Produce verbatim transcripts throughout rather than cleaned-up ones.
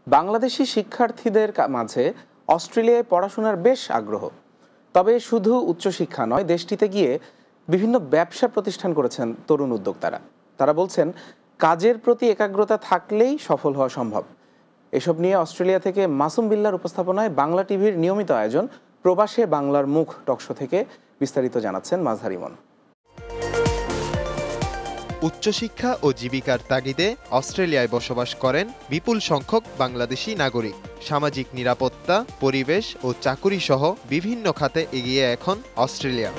বাংলাদেশি শিক্ষার্থীদের মাঝে অস্ট্রেলিয়ায় পড়াশোনার বেশ আগ্রহ। তবে শুধু উচ্চশিক্ষা নয়, দেশটিতে গিয়ে বিভিন্ন ব্যবসা প্রতিষ্ঠান করেছেন তরুণ উদ্যোক্তারা। তারা বলছেন, কাজের প্রতি একাগ্রতা থাকলেই সফল হওয়া সম্ভব। এসব নিয়ে অস্ট্রেলিয়া থেকে মাসুম বিল্লার উপস্থাপনায় বাংলা টিভির নিয়মিত আয়োজন প্রবাসে বাংলার মুখ টকশো থেকে বিস্তারিত জানাচ্ছেন মাজহার ইমন। উচ্চশিক্ষা ও জীবিকার তাগিদে অস্ট্রেলিয়ায় বসবাস করেন বিপুল সংখ্যক বাংলাদেশি নাগরিক। সামাজিক নিরাপত্তা, পরিবেশ ও চাকুরি সহ বিভিন্ন খাতে এগিয়ে এখন অস্ট্রেলিয়া।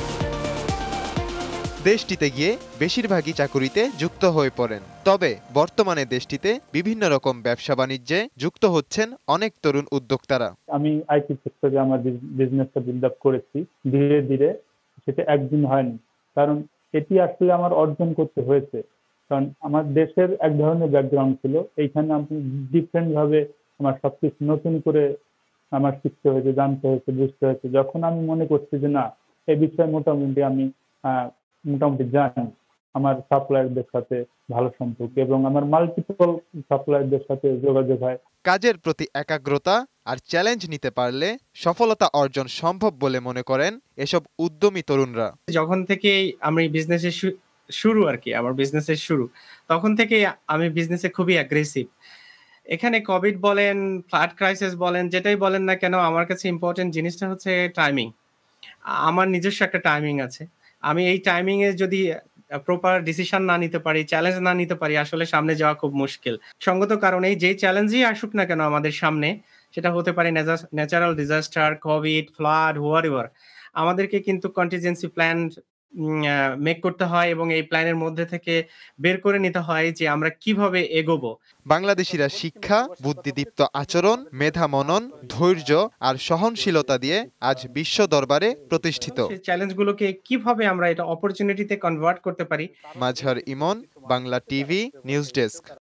দেশটিতে গিয়ে বেশিরভাগই চাকুরিতে যুক্ত হয়ে পড়েন। তবে বর্তমানে দেশটিতে বিভিন্ন রকম ব্যবসা বাণিজ্যে যুক্ত হচ্ছেন অনেক তরুণ উদ্যোক্তারা। আমি আইটি সেক্টরে আমার বিজনেসটা বিল্ড আপ করেছি ধীরে ধীরে। সেটা একদিন হয়নি, কারণ এটি আসলে আমার অর্জন করতে হয়েছে। কারণ আমার দেশের এক ধরনের ব্যাকগ্রাউন্ড ছিল, এইখানে আমি ডিফারেন্ট ভাবে আমার সবকিছু নতুন করে আমার শিখতে হয়েছে, জানতে হয়েছে, বুঝতে হয়েছে। যখন আমি মনে করছি যে না, এই বিষয়ে মোটামুটি আমি আহ মোটামুটি জানি, আমার সাপ্লায়ারদের সাথে ভালো সম্পর্ক এবং আমার মাল্টিপল সাপ্লায়ারদের সাথে যোগাযোগ হয়। কাজের প্রতি একাগ্রতা আর চ্যালেঞ্জ নিতে পারলে সফলতা অর্জন সম্ভব বলে মনে করেন এসব উদ্যমী তরুণরা। যখন থেকে আমি বিজনেসের শুরু আর কি আমার বিজনেসের শুরু তখন থেকে আমি বিজনেসে খুবই অ্যাগ্রেসিভ। এখানে কোভিড বলেন, ফ্লাড ক্রাইসিস বলেন, যেটাই বলেন না কেন, আমার কাছে ইম্পর্টেন্ট জিনিসটা হচ্ছে টাইমিং। আমার নিজস্ব একটা টাইমিং আছে। আমি এই টাইমিং এ যদি প্রপার ডিসিশন না নিতে পারি, চ্যালেঞ্জ না নিতে পারি, আসলে সামনে যাওয়া খুব মুশকিল। সঙ্গত কারণে যে চ্যালেঞ্জই আসুক না কেন আমাদের সামনে, সেটা হতে পারে natural disaster, covid, flood, whatever, আমাদেরকে কিন্তু কন্টিজেন্সি প্ল্যান মেক করতে হয় এবং এই প্ল্যানের মধ্যে থেকে বের করে নিতে হয় যে আমরা কিভাবে এগোবো। বাংলাদেশিরা শিক্ষা, বুদ্ধিদীপ্ত আচরণ, মেধা মনন, ধৈর্য আর সহনশীলতা দিয়ে আজ বিশ্ব দরবারে প্রতিষ্ঠিত। সেই চ্যালেঞ্জগুলোকে কিভাবে আমরা এটা অপরচুনিটিতে কনভার্ট করতে পারি। Mazhar Emon, Bangla TV news desk.